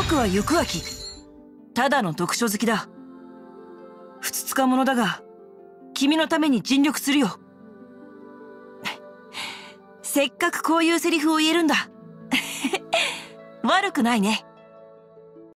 僕は行明。ただの読書好きだ。ふつつか者だが、君のために尽力するよ。せっかくこういうセリフを言えるんだ。悪くないね。